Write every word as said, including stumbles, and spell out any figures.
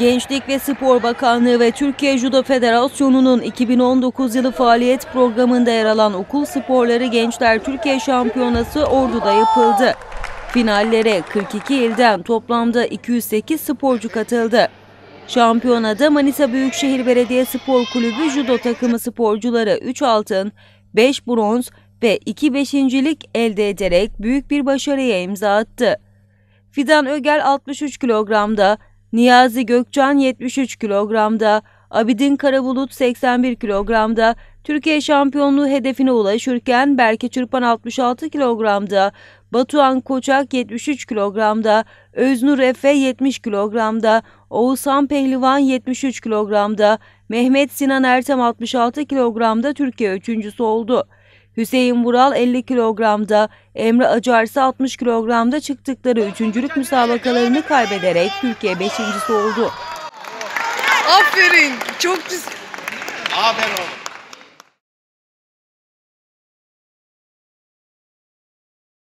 Gençlik ve Spor Bakanlığı ve Türkiye Judo Federasyonu'nun iki bin on dokuz yılı faaliyet programında yer alan Okul Sporları Gençler Türkiye Şampiyonası Ordu'da yapıldı. Finallere kırk iki ilden toplamda iki yüz sekiz sporcu katıldı. Şampiyonada Manisa Büyükşehir Belediye Spor Kulübü Judo takımı sporcuları üç altın, beş bronz ve iki beşincilik elde ederek büyük bir başarıya imza attı. Fidan Ögel altmış üç kilogramda, Niyazi Gökcan yetmiş üç kilogramda, Abidin Karabulut seksen bir kilogramda Türkiye şampiyonluğu hedefine ulaşırken Berke Çırpan altmış altı kilogramda, Batuhan Koçak yetmiş üç kilogramda, Öznur Efe yetmiş kilogramda, Oğuzhan Pehlivan yetmiş üç kilogramda, Mehmet Sinan Ertem altmış altı kilogramda Türkiye üçüncüsü oldu. Hüseyin Vural elli kilogramda, Emre Acar ise altmış kilogramda çıktıkları üçüncülük müsabakalarını kaybederek Türkiye beşincisi oldu. Aferin, çok güzel. Aferin oğlum.